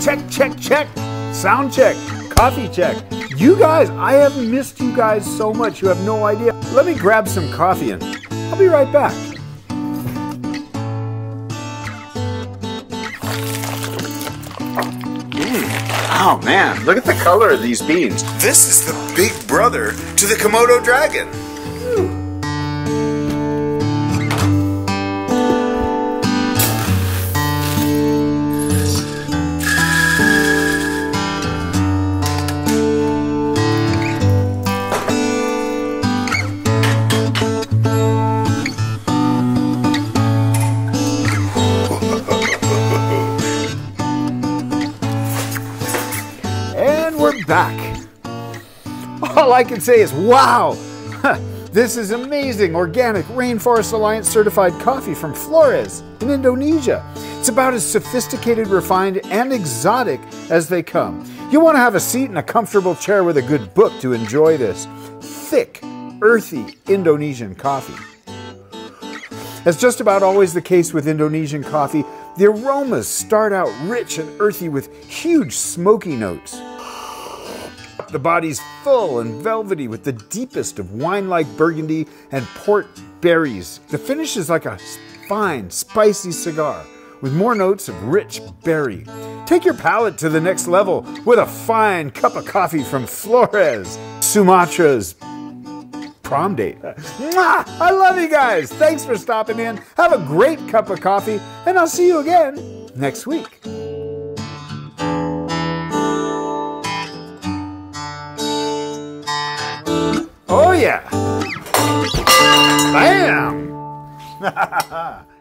check, check, check. Sound check, coffee check. You guys, I have missed you guys so much. You have no idea. Let me grab some coffee and I'll be right back. Oh man, look at the color of these beans. This is the big brother to the Komodo dragon. Back. All I can say is wow! This is amazing organic Rainforest Alliance certified coffee from Flores in Indonesia. It's about as sophisticated, refined, and exotic as they come. You want to have a seat in a comfortable chair with a good book to enjoy this thick, earthy Indonesian coffee. As just about always the case with Indonesian coffee, the aromas start out rich and earthy with huge smoky notes. The body's full and velvety with the deepest of wine-like burgundy and port berries. The finish is like a fine, spicy cigar with more notes of rich berry. Take your palate to the next level with a fine cup of coffee from Flores, Sumatra's prom date. Mwah! I love you guys. Thanks for stopping in. Have a great cup of coffee, and I'll see you again next week. Oh yeah! Bam!